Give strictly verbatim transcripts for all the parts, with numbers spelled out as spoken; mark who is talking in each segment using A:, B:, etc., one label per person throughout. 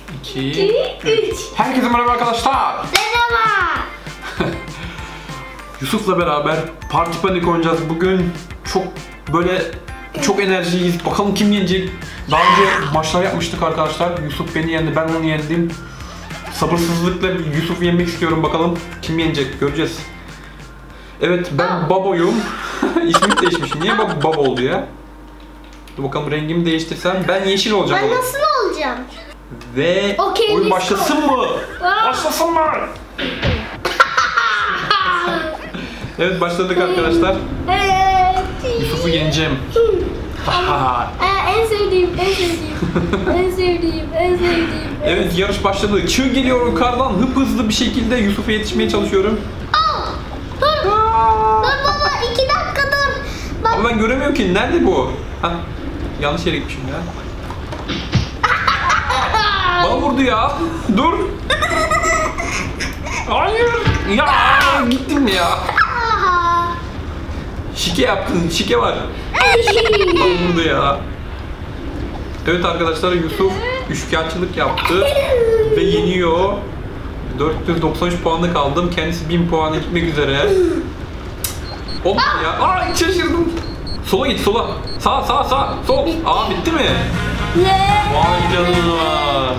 A: iki, üç. Herkese merhaba arkadaşlar.
B: Merhaba.
A: Yusuf'la beraber Parti Panik oynayacağız. Bugün çok böyle çok enerjiyiz. Bakalım kim yenecek? Daha önce maçlar yapmıştık arkadaşlar. Yusuf beni yendi, ben onu yendim. Sabırsızlıkla Yusuf'u yenmek istiyorum. Bakalım kim yenecek? Göreceğiz. Evet, ben Babo'yum. İsmim değişmiş. Niye Bab Babo oldu ya? Dur bakalım, rengimi değiştirsem ben yeşil olacağım.
B: Ben nasıl olacağım?
A: Ve
B: okay,
A: oyun başlasın mı? Başlasın mı? Evet, başladık arkadaşlar.
B: Evet.
A: Yusuf'u yeneceğim.
B: Aa, en sevdiğim, en sevdiğim, en sevdiğim, en sevdiğim.
A: Evet, yarış başladı. Çığ geliyor yukarıdan, hıp hızlı bir şekilde Yusuf'a yetişmeye çalışıyorum.
B: Aa, dur. Dur baba, iki dakika dur. Bak.
A: Ama ben göremiyorum ki, nerede bu? Hah, yanlış yere gitmişim ya. Bana vurdu ya. Dur. Hayır. Ya gittim ya. Şike yaptın. Şike var. Bana vurdu ya. Evet arkadaşlar, Yusuf üçkağıtçılık yaptı ve yeniyor. dört yüz doksan üç puanla kaldım. Kendisi bin puana gitmek üzere. Olmadı ya. Aa, şaşırdım. Sola git, sola. Sağ, sağ, sağ. Sol. Aa, bitti mi?
B: Ne?
A: Vay canına.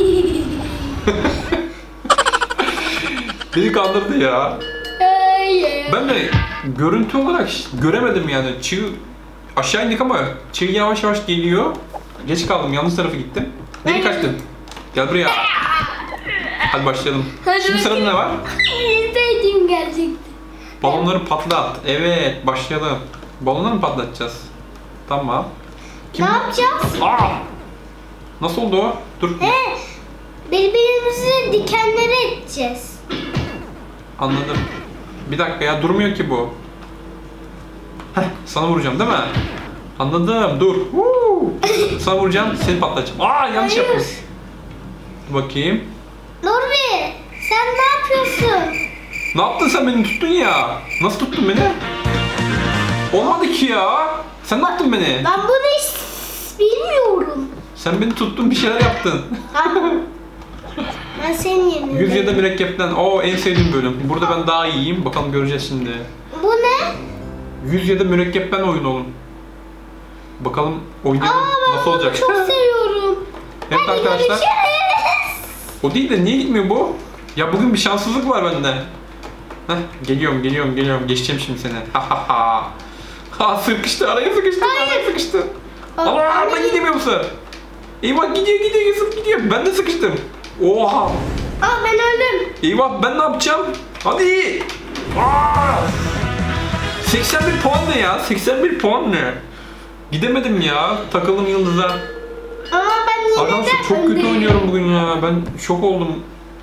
A: Beni kandırdı ya. Ben de görüntü olarak göremedim yani. Çığ aşağı indik ama çığ yavaş yavaş geliyor. Geç kaldım, yanlış tarafa gittim. Nereye kaçtın? Gel buraya. Hadi başlayalım.
B: Hadi
A: Şimdi sırada ne var?
B: Sevdiğim gerçekten.
A: Balonları patlat. Evet, başlayalım. Balonları mı patlatacağız? Tamam. Kim?
B: Ne yapacağız?
A: Aa! Nasıl oldu o? Dur.
B: He, birbirimizi dikenlere edeceğiz.
A: Anladım. Bir dakika ya, durmuyor ki bu. Heh, sana vuracağım değil mi? Anladım, dur. Woo! Sana vuracağım, seni patlatacağım. Aa, yanlış
B: Hayır.
A: yapmış. Bakayım.
B: Nurbi, sen ne yapıyorsun?
A: Ne yaptın sen, beni tuttun ya? Nasıl tuttun beni? Olmadı ki ya. Sen ne yaptın beni?
B: Ben bunu hiç bilmiyorum.
A: Sen beni tuttun, bir şeyler yaptın.
B: Ben senin yerine.
A: Yüz ya da mürekkepten. Oo, en sevdiğim bölüm. Burada ben daha iyiyim. Bakalım, göreceğiz şimdi.
B: Bu ne?
A: Yüz ya da mürekkepten oyun olun. Bakalım oynayalım.
B: Aa, ben
A: Nasıl olacak?
B: Çok seviyorum.
A: Evet
B: Hadi
A: arkadaşlar.
B: görüşürüz.
A: O değil de niye gitmiyor bu? Ya bugün bir şanssızlık var bende. Heh, geliyorum, geliyorum, geliyorum. Geçeceğim şimdi seni. Ha ha ha. Ha, sıkıştı, araya sıkıştı,
B: Hayır.
A: araya sıkıştı.
B: Aa,
A: Allah,
B: anne.
A: ben gidemiyor musun? Eyvah, gidiyor, gidiyor, Yusuf gidiyor. Ben de sıkıştım. Oha.
B: Aa, ben öldüm.
A: Eyvah, ben ne yapacağım? Hadi. Aa! seksen bir puan ne ya? seksen bir puan ne? Gidemedim ya. Takıldım yıldıza.
B: Ama ben yine
A: Arkadaşlar
B: de
A: çok kötü
B: öndeyim.
A: oynuyorum bugün ya. Ben şok oldum.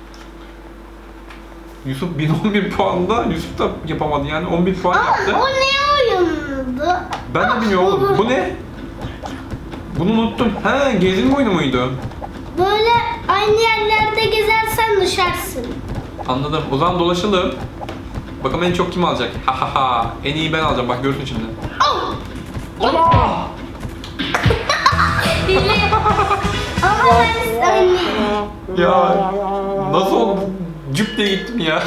A: Yusuf bin on bir puanda, Yusuf da yapamadı yani, on bir puan
B: Aa,
A: yaptı.
B: o ne oyundu?
A: Ben de bilmiyorum. Bu ne? Bunu unuttum. Ha, gezinme oyunu muydu?
B: Böyle aynı yerlerde gezersen düşersin.
A: Anladım. O zaman dolaşalım. Bakalım en çok kim alacak? Ha ha ha. En iyi ben alacağım. Bak görsün şimdi.
B: Oh!
A: Allah!
B: Bili. Ama ben oynayayım.
A: Ya nasıl oldu? Cüp diye gittim ya.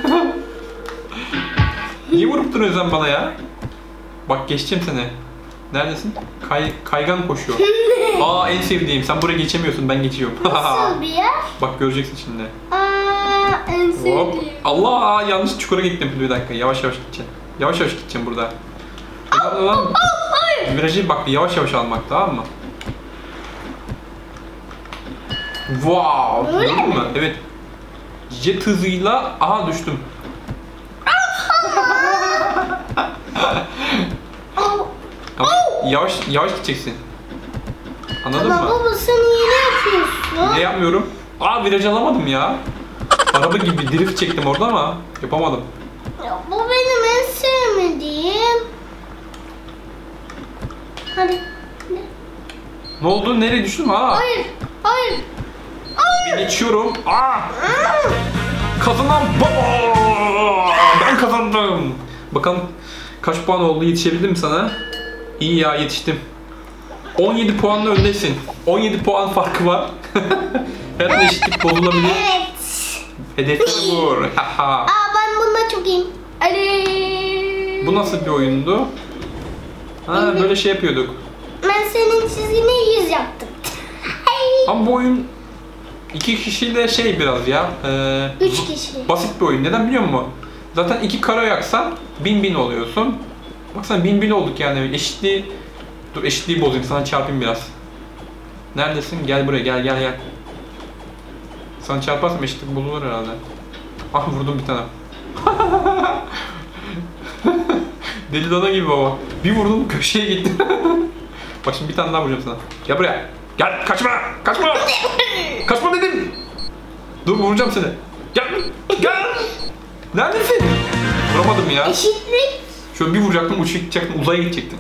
A: Niye vurup duruyorsun sen bana ya? Bak, geçeceğim seni. Neredesin? Kay, kaygan koşuyor. Aa, en sevdiğim. Sen buraya geçemiyorsun, ben geçiyorum.
B: Nasıl bir yer?
A: Bak, göreceksin şimdi.
B: Aa, en
A: Hop.
B: sevdiğim.
A: Allah, yanlış çukura gittim. Bir dakika, yavaş yavaş gideceğim. Yavaş yavaş gideceğim burada. Lan. Virajı bak, yavaş yavaş almak, tamam mı? Wow.
B: Öyle
A: Gördün
B: mi?
A: mü? Evet. Jet hızıyla aha düştüm. Ama yavaş yavaş gideceksin. Anladın
B: Ama
A: mı?
B: baba sen iyi yapıyorsun.
A: Ne yapmıyorum? Aa, viraj alamadım ya. Araba gibi drift çektim orada ama yapamadım.
B: Ya, bu benim en sevmediğim. Hadi. Ne?
A: Ne oldu? Nereye düştüm ha?
B: Hayır. Hayır.
A: Bir geçiyorum. Aa! Kazanan baba! Ben kazandım. Bakalım kaç puan oldu? Yetişebildim mi sana? İyi ya, yetiştim. on yedi puanla öndesin. on yedi puan farkı var. Hayatta eşitlik bozulabilir.
B: Evet.
A: Hedefine vur. Haha.
B: Aa ben bunda çok iyiyim. Ali.
A: Bu nasıl bir oyundu? Ha böyle şey yapıyorduk.
B: Ben senin çizgine yüz yaptım.
A: Ama bu oyun iki kişiyle şey biraz ya. E,
B: Üç kişi.
A: Basit bir oyun. Neden biliyor musun? Zaten iki kara yaksan bin bin oluyorsun. Baksana bin bin olduk yani. Eşitliği... Dur eşitliği bozayım. Sana çarpayım biraz. Neredesin? Gel buraya. Gel gel gel. Sana çarparsam eşitlik bozulur herhalde. Ah vurdum bir tane. Deli dana gibi baba. Bir vurdum köşeye gitti. Bak şimdi bir tane daha vuracağım sana. Gel buraya. Gel kaçma. Kaçma. Kaçma dedim. Dur vuracağım seni. Gel. Gel. Neredesin? Vuramadım ya.
B: Eşitlik.
A: Şöyle bir vuracaktım uçup gidecektim. Uzaya gidecektim.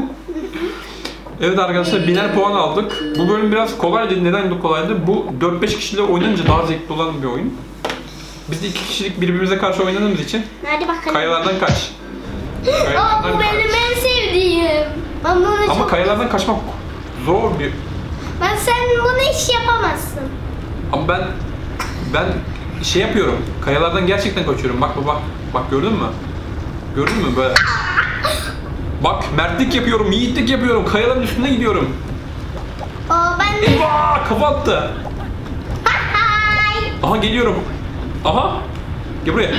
A: Evet arkadaşlar biner puan aldık. Bu bölüm biraz kolaydı. Neden kolaydı? Bu dört beş kişiyle oynanınca daha zevkli olan bir oyun. Biz de iki kişilik birbirimize karşı oynadığımız için
B: Hadi bakalım.
A: kayalardan kaç.
B: Aa
A: Kayalardan
B: bu
A: kaç.
B: benim en sevdiğim. Ben bunu
A: Ama
B: çok...
A: kayalardan kaçmak zor bir...
B: Ben sen bunu hiç yapamazsın.
A: Ama ben... Ben şey yapıyorum. Kayalardan gerçekten kaçıyorum. Bak bak. Bak gördün mü? Gördün mü böyle? Bak mertlik yapıyorum, yiğitlik yapıyorum. Kayaların üstüne gidiyorum.
B: Aa ben de...
A: Eyvah! Kafa attı.
B: Hay.
A: Aha geliyorum. Aha. Gel buraya.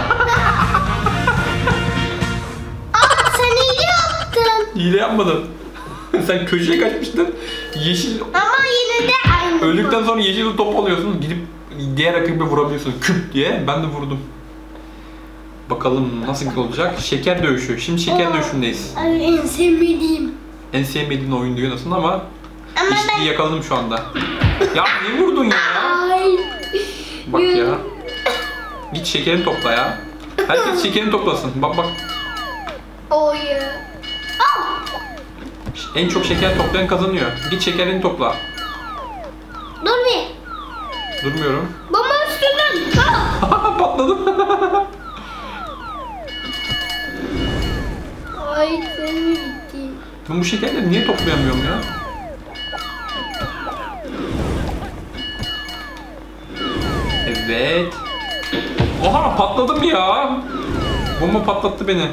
B: Aa sen iyi yaptın.
A: Hile yapmadım. Sen köşeye kaçmıştın. Yeşil...
B: Ama yine de aynı.
A: Öldükten sonra yeşil top alıyorsun. Gidip diğer rakibe vurabiliyorsun. Küp diye. Ben de vurdum. Bakalım nasıl olacak? Şeker dövüşü. Şimdi şeker
B: Aa.
A: dövüşündeyiz.
B: Ay, en sevmediğim.
A: En sevmediğin oyun diyorsun ama
B: Ama
A: eşitliği
B: ben...
A: yakaladım şu anda. Ya niye vurdun ya?
B: Ay.
A: Bak ya. Git şekerini topla ya. Herkes şekerini toplasın. Bak bak.
B: Oy. Aa.
A: En çok şeker toplayan kazanıyor. Git şekerini topla.
B: Dur bir.
A: Durmuyorum.
B: Bomba üstünden. Aa.
A: Patladım.
B: Ay seni gitti.
A: Ben bu şekerleri niye toplayamıyorum ya? Evet. Oha patladım ya. Bomba patlattı beni.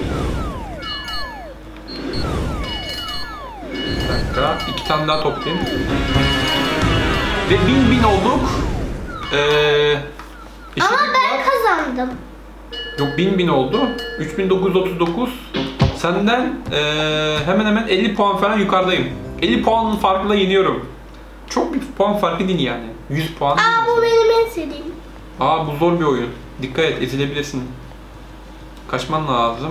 A: Bir dakika. İki tane daha toplayayım. Ve bin bin olduk. Ee,
B: Ama
A: eşitlik
B: ben
A: var.
B: kazandım.
A: Yok bin bin oldu. üç bin dokuz yüz otuz dokuz. Senden ee, hemen hemen elli puan falan yukarıdayım. elli puanın farkıyla yeniyorum. Çok bir puan farkı değil yani. yüz puan.
B: Aa bu benim en sevdiğim.
A: Aa bu zor bir oyun. Dikkat et ezilebilirsin. Kaçman lazım.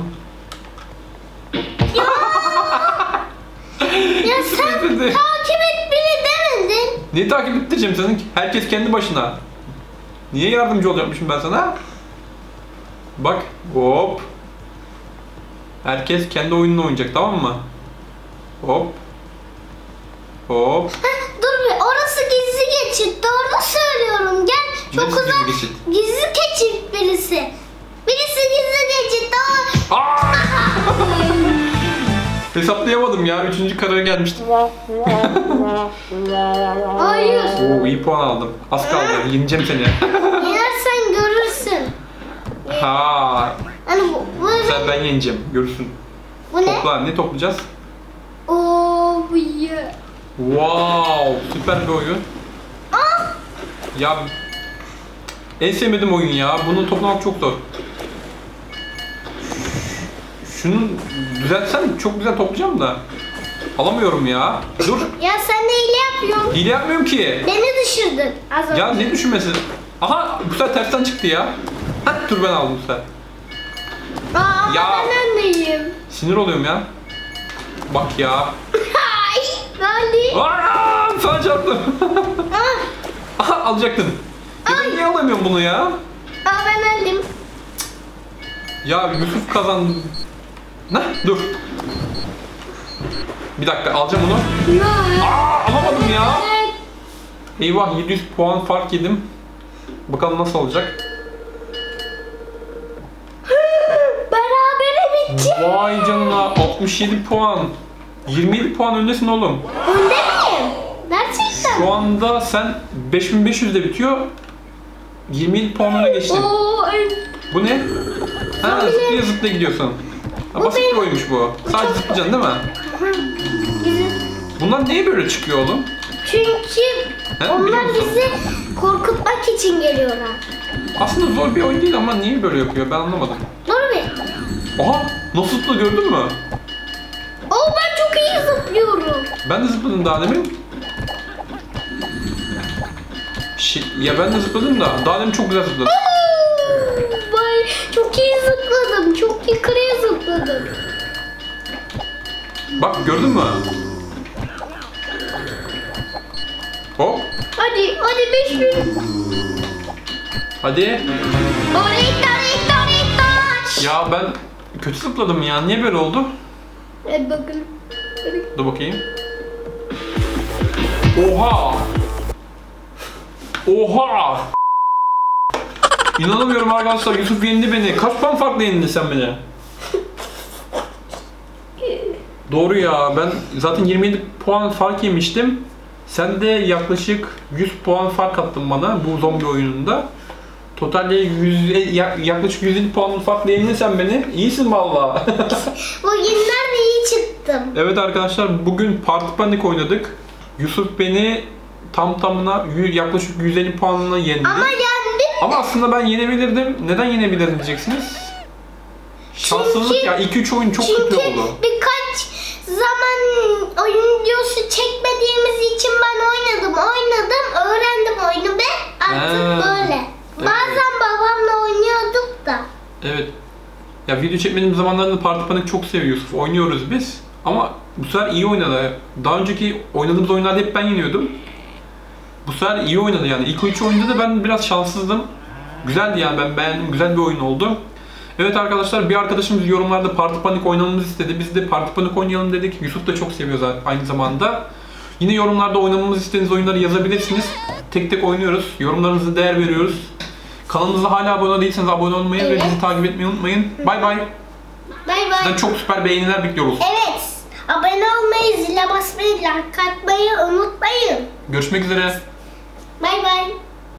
B: Ya sen takip et beni demedin.
A: Niye takip ettireceğim senin? Herkes kendi başına. Niye yardımcı olacakmışım ben sana? Bak hop. Herkes kendi oyununu oynayacak tamam mı? Hop. Hop.
B: Heh, dur bir orası gizli geçit. Doğru söylüyorum. Gel çok
A: Neresi
B: uzak.
A: gizli geçit?
B: Gizli geçit birisi. Birisi gizli geçit. Doğru.
A: Aa! Hesaplayamadım ya. Üçüncü karaya gelmiştim.
B: Hayır.
A: Oo iyi puan aldım. Az kaldı. Yeneceğim seni.
B: Yersen görürsün.
A: Ha.
B: Hani bu, bu,
A: Sen ben yeneceğim. Görürsün.
B: bu ne?
A: Topla. Ne toplayacağız?
B: Oh yeah.
A: Wow. Süper bir oyun.
B: Aa,
A: Ya en sevmediğim oyun ya. Bunu toplamak çok zor. Şunu düzeltsen çok güzel toplayacağım da. Alamıyorum ya. Dur.
B: ya sen de hile yapıyorsun.
A: Hile yapmıyorum ki.
B: Beni düşürdün az önce.
A: Ya ne düşünmesi? Aha bu sefer tersten çıktı ya. Hadi dur ben aldım bu sefer.
B: Aa, ama
A: Ya.
B: ben öndeyim.
A: Sinir oluyorum ya. Bak ya.
B: Ay, Ali.
A: Aa, sana çarptım.
B: Ah,
A: Aha alacaktın. Ya ben niye alamıyorum bunu ya?
B: aa, ben öldüm.
A: Ya Yusuf kazandı. Ne? Dur. Bir dakika alacağım onu.
B: Ya.
A: Aa alamadım ya.
B: Evet.
A: Eyvah yedi yüz puan fark yedim. Bakalım nasıl olacak.
B: Berabere bitti.
A: Vay canına altmış yedi puan. yirmi yedi puan öndesin oğlum.
B: Önde miyim? Gerçekten
A: Şu anda sen beş bin beş yüzde bitiyor. yirmi yedi puanına geçtin.
B: Oo, evet.
A: Bu ne? Ha,
B: Zombiler.
A: zıplaya zıplaya gidiyorsun. Ha,
B: Bu
A: basit bir
B: benim.
A: oyunmuş bu. Sadece
B: çok-
A: zıplayacaksın değil mi?
B: Hı. Bizi-
A: Bunlar niye böyle çıkıyor oğlum?
B: Çünkü
A: He, biliyor
B: onlar
A: musun?
B: bizi korkutmak için geliyorlar.
A: Aslında zor bir oyun değil ama niye böyle yapıyor ben anlamadım.
B: Doğru mu?
A: Aha, nasıl zıpladı gördün mü?
B: Oo, ben çok iyi zıplıyorum.
A: Ben de zıpladım daha demin. Şey, ya ben de zıpladım da daha demin çok güzel zıpladım.
B: Oo, vay, çok iyi zıpladım. Çok yukarıya zıpladım.
A: Bak gördün mü? Hop.
B: Hadi, hadi beş bin.
A: Hadi.
B: Orita, orita, orita.
A: Ya ben kötü zıpladım ya. Niye böyle oldu?
B: Hadi bakalım. Hadi.
A: Dur bakayım. Oha! Oha! İnanamıyorum arkadaşlar. Yusuf yendi beni. Kaç puan farklı yendin sen beni? Doğru ya. Ben zaten yirmi yedi puan fark yemiştim. Sen de yaklaşık yüz puan fark attın bana bu zombi oyununda. Totalde yüz, yaklaşık yüz elli puanlı farklı yendin sen beni. İyisin valla.
B: Bugünler de iyi çıktım.
A: Evet arkadaşlar bugün Party Panic oynadık. Yusuf beni tam tamına y- yaklaşık yüz elli puanına yendi.
B: Ama yendim.
A: Ama aslında ben yenebilirdim. Neden yenebilirdim diyeceksiniz? Şanssızlık
B: Çünkü-
A: ya. iki üç oyun çok
B: Çünkü
A: kötü oldu.
B: birkaç zaman oyun videosu çekmediğimiz için ben oynadım, oynadım, öğrendim oyunu ve artık
A: Ha,
B: böyle.
A: evet.
B: Bazen babamla oynuyorduk da.
A: Evet. Ya video çekmediğim zamanlarda Party Panic çok seviyor Yusuf. Oynuyoruz biz. Ama bu sefer iyi oynadı. Daha önceki oynadığımız oyunlarda hep ben yeniyordum. Bu sefer iyi oynadı yani. İlk üç oyunda da ben biraz şanssızdım. Güzeldi yani, ben beğendim. Güzel bir oyun oldu. Evet arkadaşlar, bir arkadaşımız yorumlarda Party Panic oynamamızı istedi. Biz de Party Panic oynayalım dedik. Yusuf da çok seviyor zaten aynı zamanda. Yine yorumlarda oynamamızı istediğiniz oyunları yazabilirsiniz. Tek tek oynuyoruz. Yorumlarınıza değer veriyoruz. Kanalımıza hala abone değilseniz abone olmayı
B: Evet.
A: ve bizi takip etmeyi unutmayın. Bay bay.
B: Bay bay.
A: Sizden çok süper beğeniler bekliyoruz.
B: Evet. Abone olmayı, zile basmayı, like atmayı unutmayın.
A: Görüşmek üzere.
B: Bay bay.